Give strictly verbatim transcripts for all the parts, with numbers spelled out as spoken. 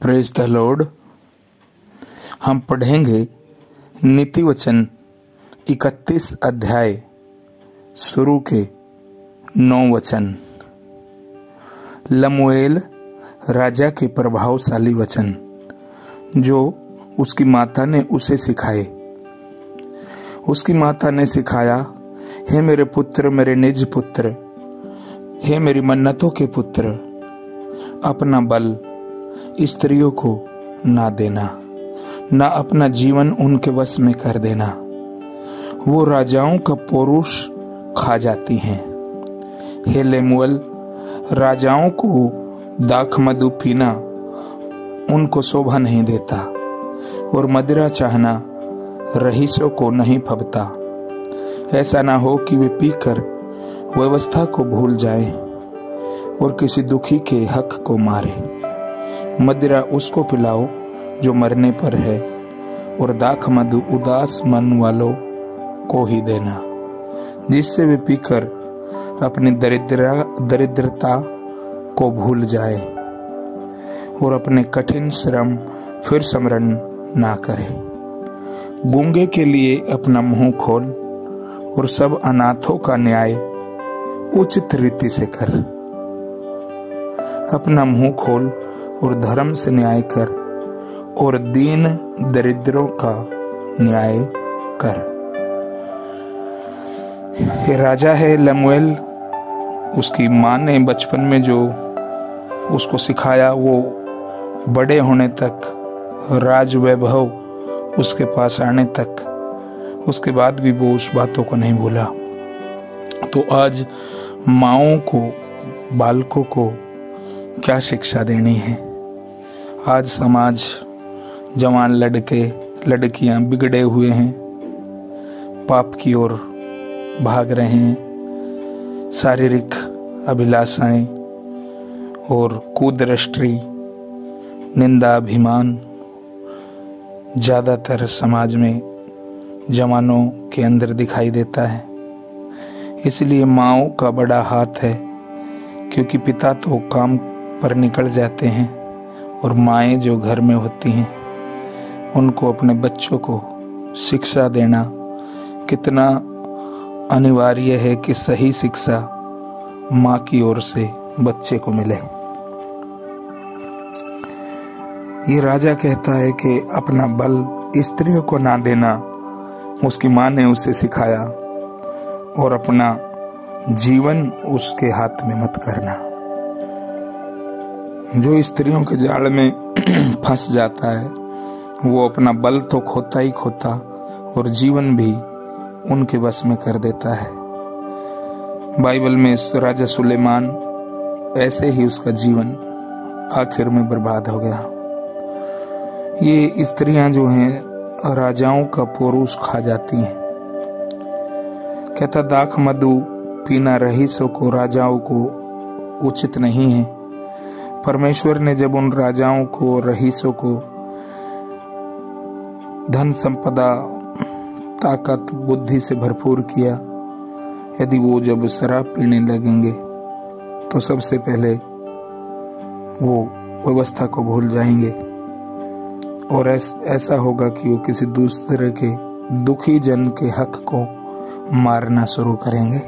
Praise the Lord. हम पढ़ेंगे नीति वचन इकतीस अध्याय शुरू के नौ वचन। लमुएल राजा के प्रभावशाली वचन जो उसकी माता ने उसे सिखाए। उसकी माता ने सिखाया, हे मेरे पुत्र, मेरे निज पुत्र, हे मेरी मन्नतों के पुत्र, अपना बल स्त्रियों को ना देना, ना अपना जीवन उनके वश में कर देना। वो राजाओं का पौरुष खा जाती हैं। हे लेमुएल, राजाओं को दाख मधु पीना उनको शोभा नहीं देता, और मदिरा चाहना रईसों को नहीं फबता। ऐसा ना हो कि वे पीकर व्यवस्था को भूल जाएं और किसी दुखी के हक को मारे। मदिरा उसको पिलाओ जो मरने पर है, और दाख मधु उदास मन वालों को ही देना, जिससे वे पीकर अपनी दरिद्रा दरिद्रता को भूल जाए और अपने कठिन श्रम फिर स्मरण ना करे। गूंगे के लिए अपना मुंह खोल, और सब अनाथों का न्याय उचित रीति से कर। अपना मुंह खोल और धर्म से न्याय कर, और दीन दरिद्रों का न्याय कर। ये राजा है लमुएल। उसकी माँ ने बचपन में जो उसको सिखाया, वो बड़े होने तक, राज वैभव उसके पास आने तक, उसके बाद भी वो उस बातों को नहीं भूला। तो आज माँओं को, बालकों को क्या शिक्षा देनी है? आज समाज, जवान लड़के लड़कियां बिगड़े हुए हैं, पाप की ओर भाग रहे हैं। शारीरिक अभिलाषाएं और कुदृष्टि, निंदा, अभिमान ज्यादातर समाज में जवानों के अंदर दिखाई देता है। इसलिए माँओं का बड़ा हाथ है, क्योंकि पिता तो काम पर निकल जाते हैं, और माएँ जो घर में होती हैं उनको अपने बच्चों को शिक्षा देना कितना अनिवार्य है कि सही शिक्षा माँ की ओर से बच्चे को मिले। ये राजा कहता है कि अपना बल स्त्रियों को ना देना, उसकी माँ ने उसे सिखाया, और अपना जीवन उसके हाथ में मत करना। जो स्त्रियों के जाल में फंस जाता है, वो अपना बल तो खोता ही खोता, और जीवन भी उनके वश में कर देता है। बाइबल में राजा सुलेमान, ऐसे ही उसका जीवन आखिर में बर्बाद हो गया। ये स्त्रियां जो हैं राजाओं का पौरुष खा जाती हैं। कहता, दाख मधु पीना रईसों को, राजाओं को उचित नहीं है। परमेश्वर ने जब उन राजाओं को, रईसों को धन संपदा, ताकत, बुद्धि से भरपूर किया, यदि वो जब शराब पीने लगेंगे तो सबसे पहले वो व्यवस्था को भूल जाएंगे, और ऐसा होगा कि वो किसी दूसरे के दुखी जन के हक को मारना शुरू करेंगे।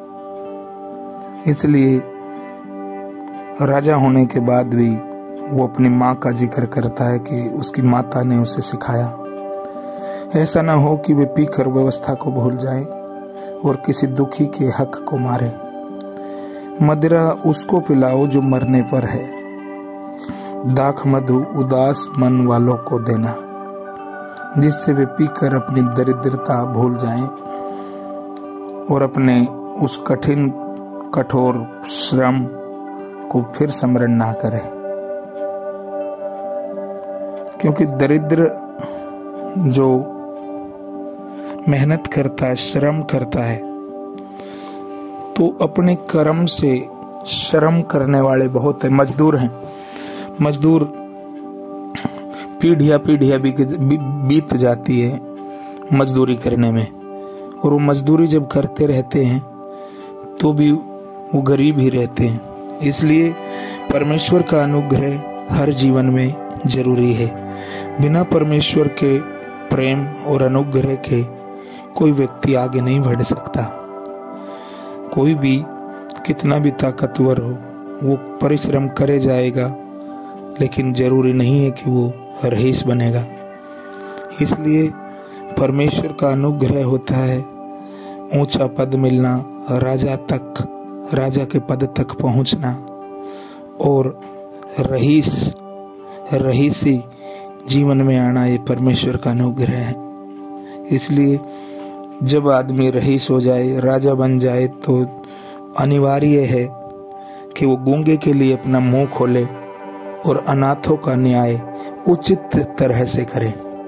इसलिए राजा होने के बाद भी वो अपनी माँ का जिक्र करता है कि उसकी माता ने उसे सिखाया। ऐसा ना हो कि वे पीकर व्यवस्था को भूल जाएं और किसी दुखी के हक को मारे। मदिरा उसको पिलाओ जो मरने पर है, दाख मधु उदास मन वालों को देना, जिससे वे पीकर अपनी दरिद्रता भूल जाएं और अपने उस कठिन कठोर श्रम को फिर स्मरण ना करे। क्योंकि दरिद्र जो मेहनत करता है, श्रम करता है, तो अपने कर्म से श्रम करने वाले बहुत है। मजदूर हैं, मजदूर पीढ़ियां पीढ़ियां बीत जाती है मजदूरी करने में, और वो मजदूरी जब करते रहते हैं तो भी वो गरीब ही रहते हैं। इसलिए परमेश्वर का अनुग्रह हर जीवन में जरूरी है। बिना परमेश्वर के प्रेम और अनुग्रह के कोई व्यक्ति आगे नहीं बढ़ सकता। कोई भी कितना भी ताकतवर हो, वो परिश्रम करे जाएगा, लेकिन जरूरी नहीं है कि वो रईस बनेगा। इसलिए परमेश्वर का अनुग्रह होता है ऊंचा पद मिलना, राजा तक राजा के पद तक पहुंचना, और रईस रईसी जीवन में आना, ये परमेश्वर का अनुग्रह है। इसलिए जब आदमी रईस हो जाए, राजा बन जाए, तो अनिवार्य है कि वो गूंगे के लिए अपना मुंह खोले और अनाथों का न्याय उचित तरह से करे।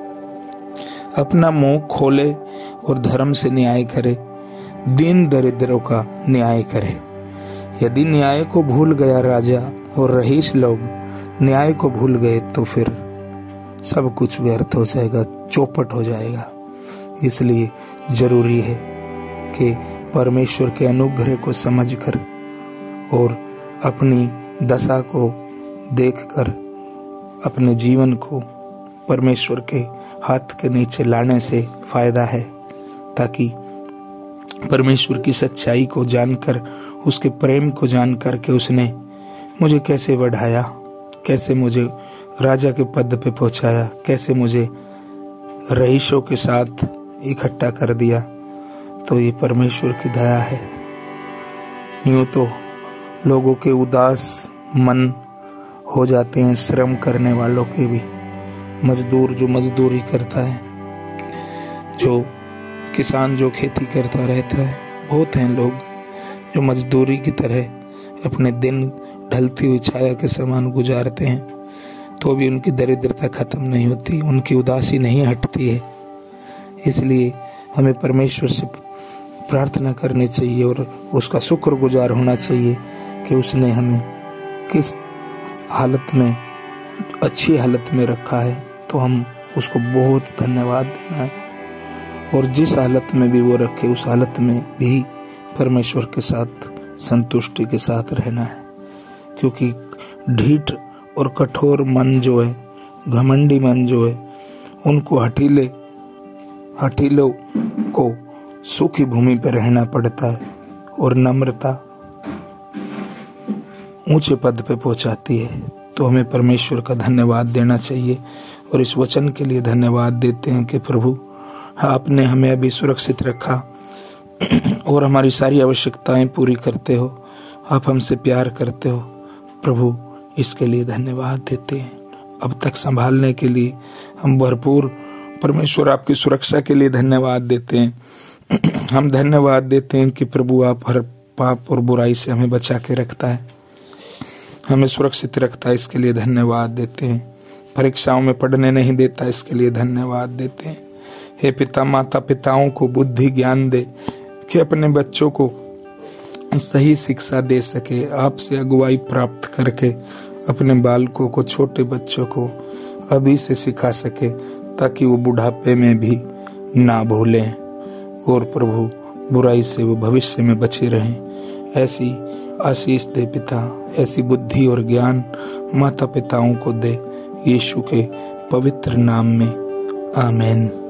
अपना मुंह खोले और धर्म से न्याय करे, दीन दरिद्रों का न्याय करे। यदि न्याय को भूल गया राजा और रईस लोग न्याय को भूल गए, तो फिर सब कुछ व्यर्थ हो जाएगा, चौपट हो जाएगा। इसलिए जरूरी है कि परमेश्वर के अनुग्रह को समझकर और अपनी दशा को देखकर अपने जीवन को परमेश्वर के हाथ के नीचे लाने से फायदा है, ताकि परमेश्वर की सच्चाई को जानकर, उसके प्रेम को जानकर के उसने मुझे कैसे बढ़ाया, कैसे मुझे राजा के पद पे पहुंचाया, कैसे मुझे रईसों के साथ इकट्ठा कर दिया, तो ये परमेश्वर की दया है। यूं तो लोगों के उदास मन हो जाते हैं, श्रम करने वालों के भी। मजदूर जो मजदूरी करता है, जो किसान जो खेती करता रहता है, बहुत हैं लोग जो मजदूरी की तरह अपने दिन ढलती हुई छाया के समान गुजारते हैं, तो भी उनकी दरिद्रता खत्म नहीं होती, उनकी उदासी नहीं हटती है। इसलिए हमें परमेश्वर से प्रार्थना करनी चाहिए और उसका शुक्रगुजार होना चाहिए कि उसने हमें किस हालत में, अच्छी हालत में रखा है, तो हम उसको बहुत धन्यवाद देना है। और जिस हालत में भी वो रखे, उस हालत में भी परमेश्वर के साथ संतुष्टि के साथ रहना है। क्योंकि ढीठ और कठोर मन जो है, घमंडी मन जो है, उनको हठीले हठीलों को सूखी भूमि पर रहना पड़ता है, और नम्रता ऊंचे पद पे पहुंचाती है। तो हमें परमेश्वर का धन्यवाद देना चाहिए, और इस वचन के लिए धन्यवाद देते हैं कि प्रभु आपने हमें अभी सुरक्षित रखा और हमारी सारी आवश्यकताएं पूरी करते हो, आप हमसे प्यार करते हो। प्रभु इसके लिए धन्यवाद देते हैं। अब तक संभालने के लिए हम भरपूर परमेश्वर आपकी सुरक्षा के लिए धन्यवाद देते हैं। हम धन्यवाद देते हैं कि प्रभु आप हर पाप और बुराई से हमें बचा के रखता है, हमें सुरक्षित रखता है, इसके लिए धन्यवाद देते हैं। परीक्षाओं में पढ़ने नहीं देता, इसके लिए धन्यवाद देते हैं। हे पिता, माता पिताओं को बुद्धि ज्ञान दे कि अपने बच्चों को सही शिक्षा दे सके, आपसे अगुवाई प्राप्त करके अपने बालकों को, छोटे बच्चों को अभी से सिखा सके, ताकि वो बुढ़ापे में भी ना भूलें, और प्रभु बुराई से वो भविष्य में बचे रहें। ऐसी आशीष दे पिता, ऐसी बुद्धि और ज्ञान माता पिताओं को दे, यीशु के पवित्र नाम में, आमीन।